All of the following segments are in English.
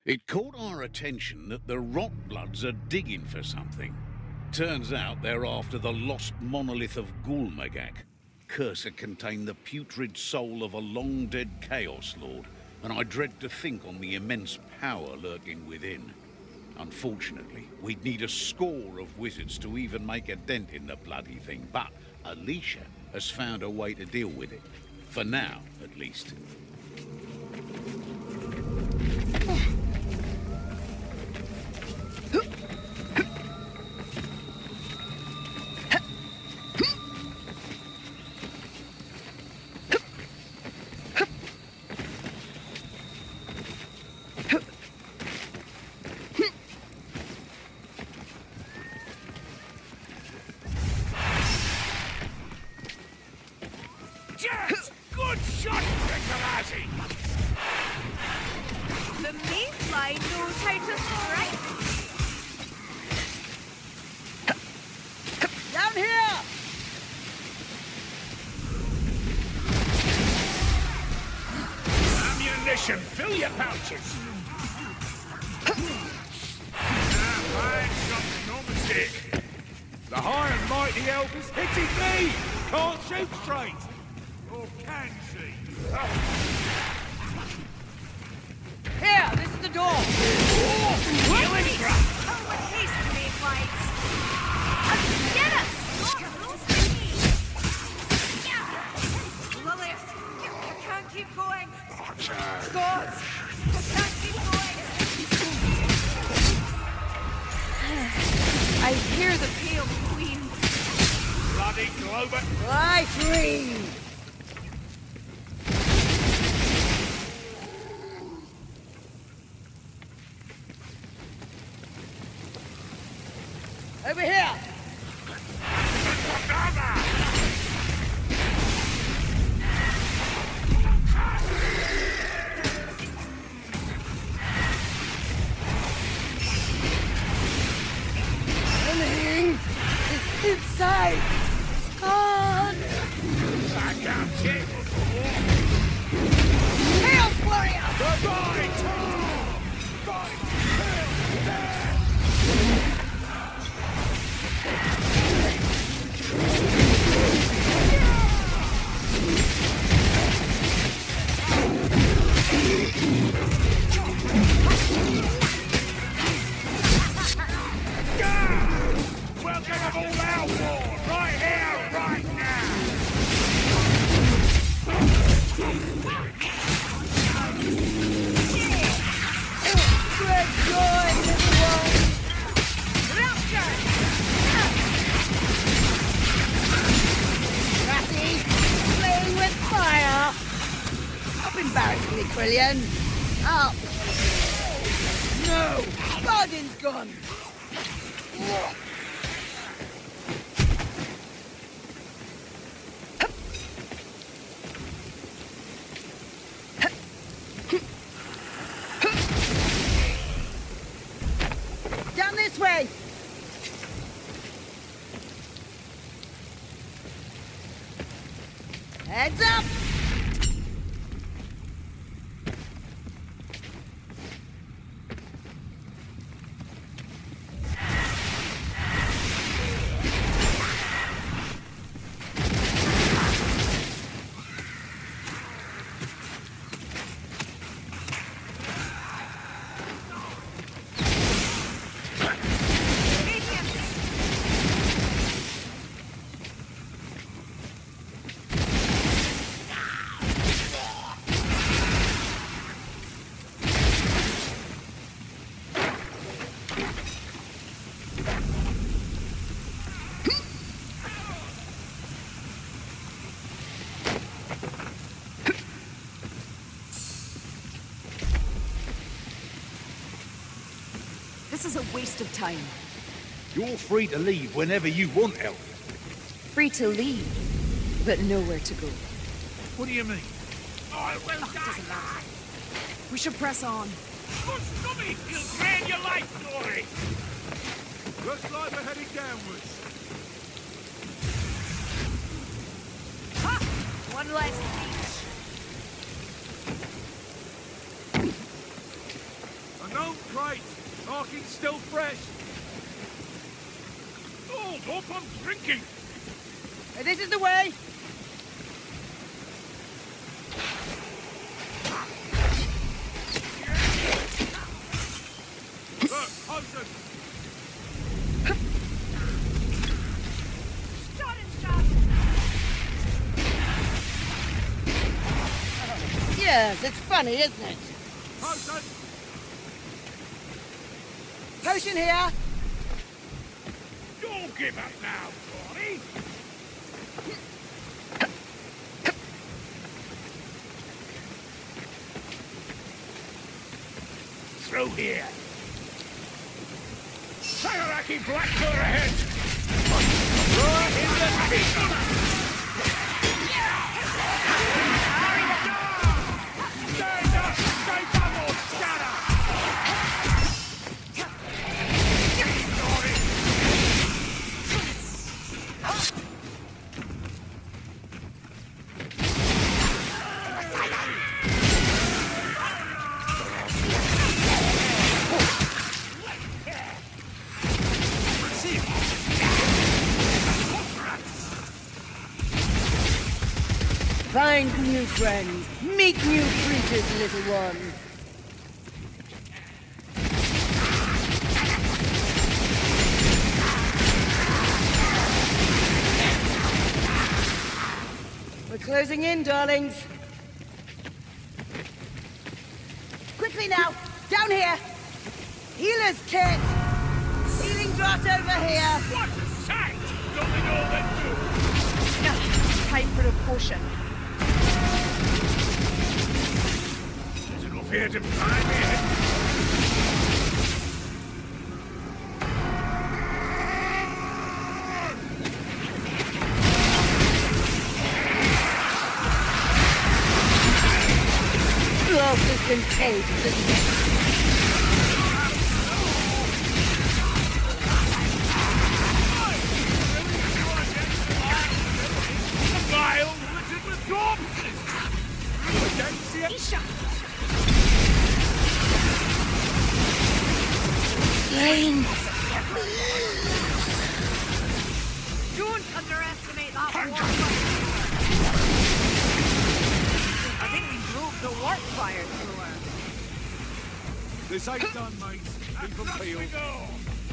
It caught our attention that the Rotbloods are digging for something. Turns out they're after the lost monolith of Gulmagak. Curse contained the putrid soul of a long-dead Chaos Lord, and I dread to think on the immense power lurking within. Unfortunately, we'd need a score of wizards to even make a dent in the bloody thing, but Alicia has found a way to deal with it. For now, at least. Good shot, Ricolazzi! The Mayfly knows how to strike. Down here! Ammunition, fill your pouches! Fine shot, no mistake. The high and mighty elf is hitting me! Can't shoot straight! Or can she? Here, this is the door. Healing trap! Oh, what haste, Mayflies! Get us! Lilith, you can't keep going. God, you can't keep going. I hear the Pale Queen. Bloody Glover! Fly free! Over here! Anything is inside! God! I can't take it. Hail, warrior! Goodbye, Tom! Fight! We'll get them all out war, right here, right now! Great joy, everyone! Rapture! Ratty, playing with fire! Up embarrassingly, Quillian! Up! No! Bargain's gone! Down this way! Heads up! This is a waste of time. You're free to leave whenever you want, Elf. Free to leave, but nowhere to go. What do you mean? I will Doesn't matter. We should press on. Good stubby! He'll grand your life story! Looks like we're heading downwards. Ha! One less each. Another right. Marking's still fresh. Hold up, I'm drinking. This is the way. Look, Hudson. Shot and shot. Yes, it's funny, isn't it? Hudson. Potion here. Don't give up now, Tony. Through here. Sagaraki Blackbird ahead! Right in the teeth! Stand up! Stay double! Scatter! Find new friends. Meet new creatures, little one. We're closing in, darlings. Quickly now! Down here! Healer's kit! Healing draught over here! What a sight! Don't they know that too? Time for a potion. There's enough here to find me. Love is contagious, isn't it? Vile littered with corpses! Flame! Don't underestimate that warfire. I think we broke the warp fire through her. This ain't done, mate. Keep 'em peeled.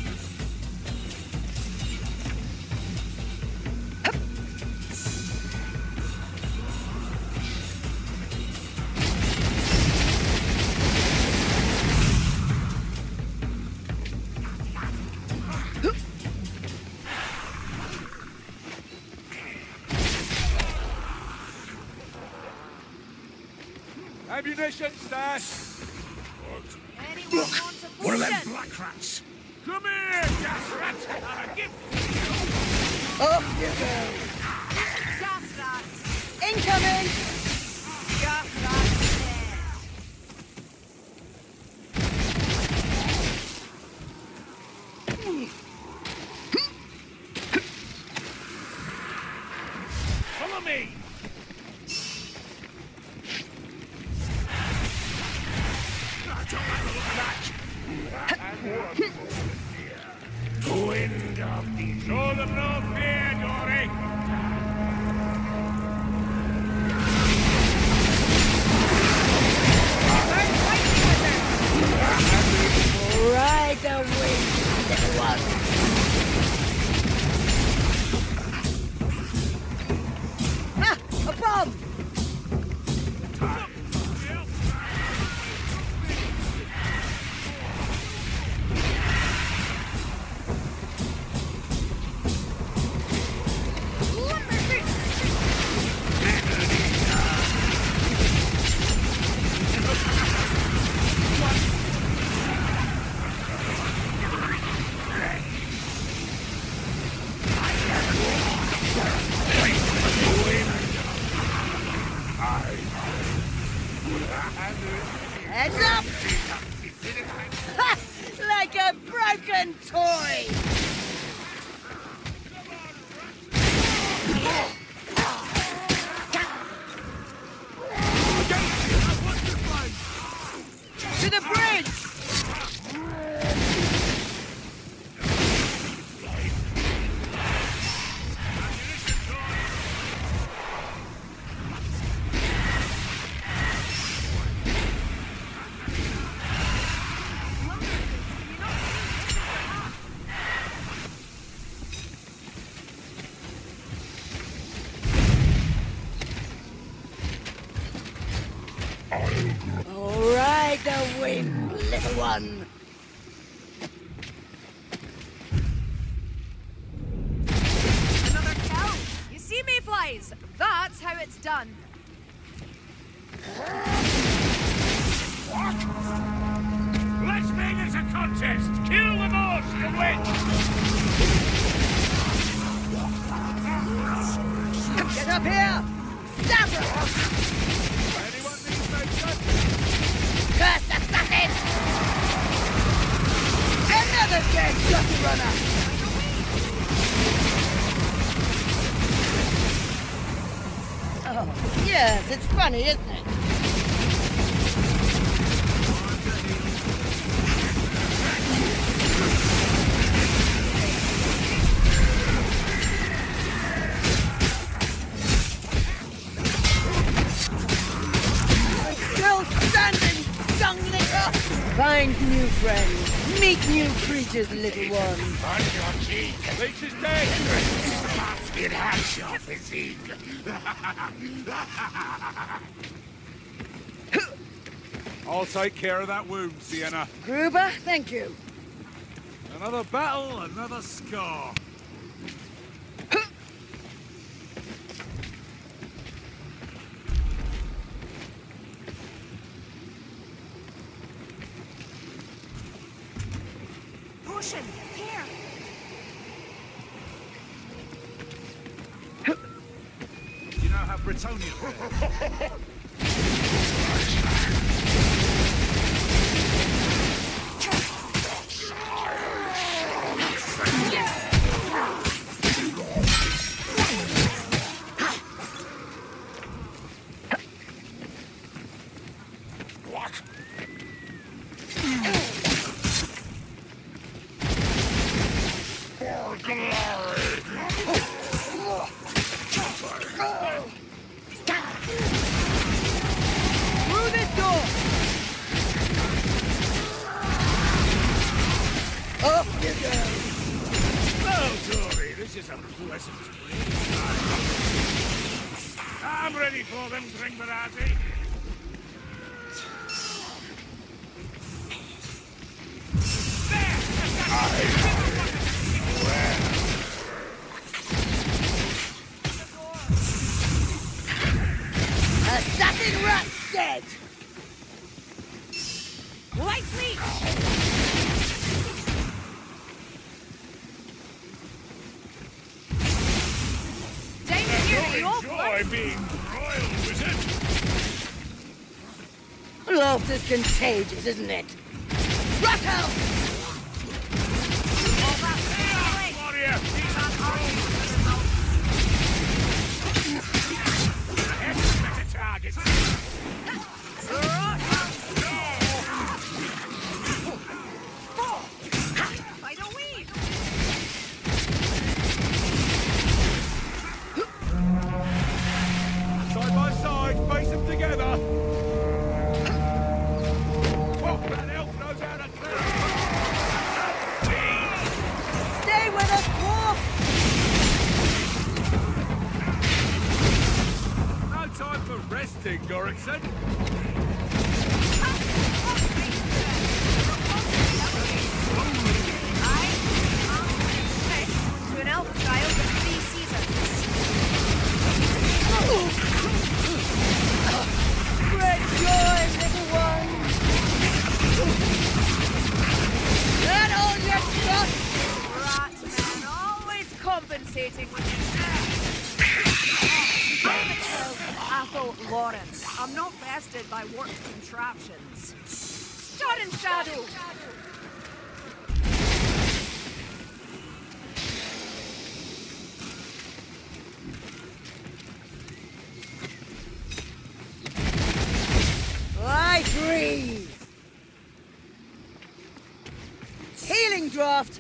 Ammunition stash! Anyone want a One of them potion? black rats! Come here, gas rats! Give Off you go! Gas rats. Incoming! Gas rats. Follow me! Wind of the show them no fear, Dory! Ride the wind, little one! Ah! A bomb! swim, little one. Another kill. You see, mayflies? That's how it's done. Let's make this a contest! Kill the most, the witch! Get up here! Stab her! Anyone needs medicine? Cursed assassin! Another dead gutter runner! Oh, yes, it's funny, isn't it? Still standing, dung licker! Find new friends, meet new creatures, little one. On your cheek! Leech is dead! It has your physique! I'll take care of that wound, Sienna. Gruber, thank you. Another battle, another scar. Potion, here. You now have Britonia there. Through this door! Off you go! Oh, Dory, this is a pleasant breeze. I'm ready for them, Dringbarati. Assassin rat dead! Light leech! Down here, you all Enjoy being royal, wizard. Laughter's contagious, isn't it? Rattle! all that feeling. Warrior, he's on better targets. By the weed! Side by side, face them together. Whoa, that elf knows how to clear. Stay with us, dwarf! No time for resting, Gorikson. To an elf child of 3 seasons. Great joy, little one! That all you got? Rat man, always compensating with his Athel Lawrence. I'm not vested by work contraptions. Start in shadow! I breathe! Healing draft!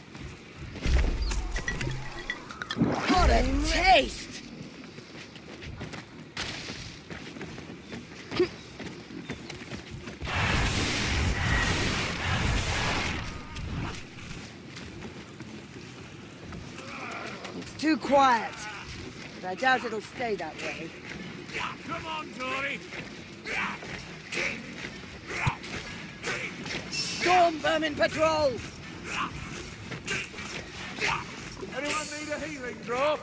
What a taste! It's too quiet, but I doubt it'll stay that way. Come on, Dory. Storm vermin patrol! Anyone need a healing drop?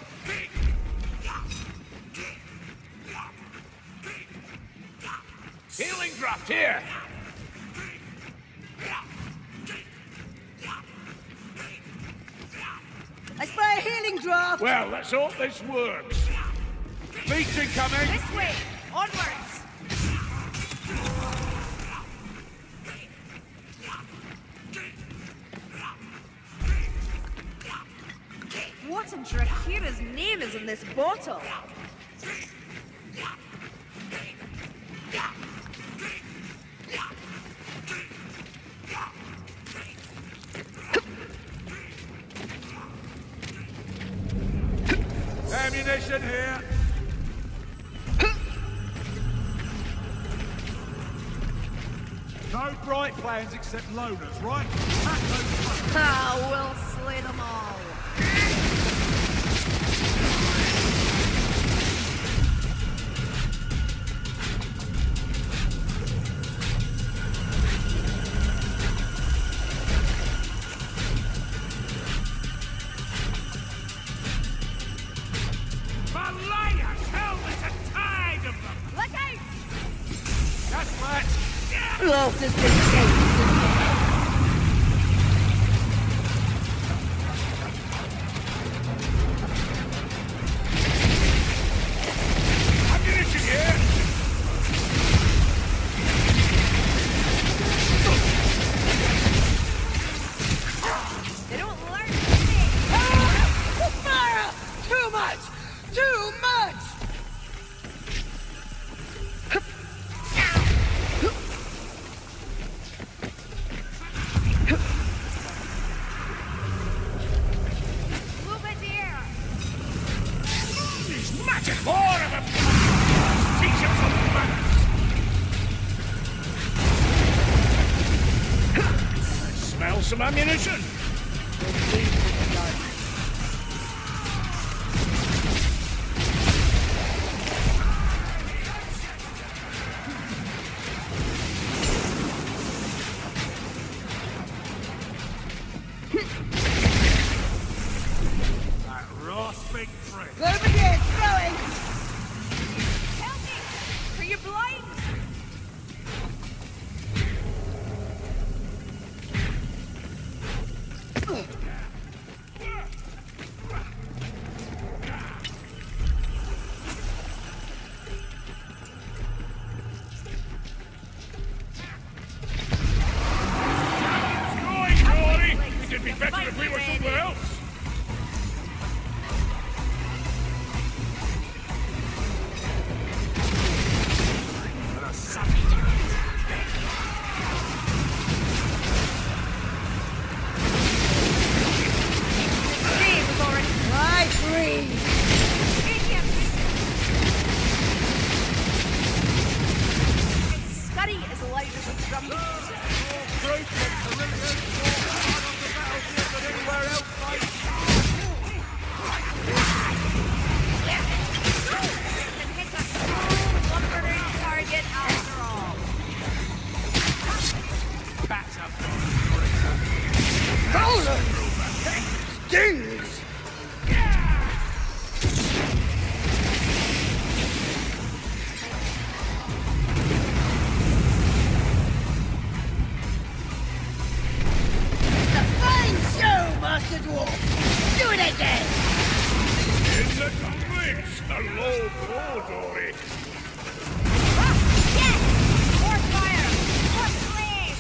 Healing draft here! I spray a healing draft! Well, let's hope this works. Beats incoming! This way! Onwards! What in Dracula's name is in this bottle? Ammunition here! No bright plans except loners, right? Ah, we'll slay them all. Malaya! Hell, there's a tide of them! Look out! That's right! Lost has been changed. Ammunition here! They don't learn anything! Fire! Too much! Too much! Move it here! These magic more of them! Teach them some manners! I smell some ammunition! That Ross big trick! Over here, throwing! Help me! Are you blind? Going, Dory! It'd be better if we were somewhere else! Dave is already I freeze! idiot! Scuddy is light as a drum. Group gets the really more hard on the battlefield than anywhere else, mate! And hit a small lumbering target after all. Bats up! Bowlers! Stings! The fine show, Master Dwarf! Do it again! In the tumblings! A low blow, Dory! Yes! More fire! More flame!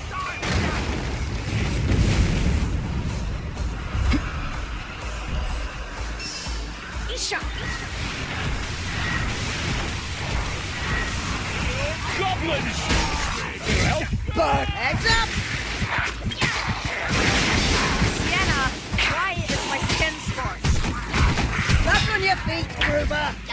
Isha! Goblins! Well, Bird, heads up! Sienna, why is my skin scorched? Back on your feet, Gruber!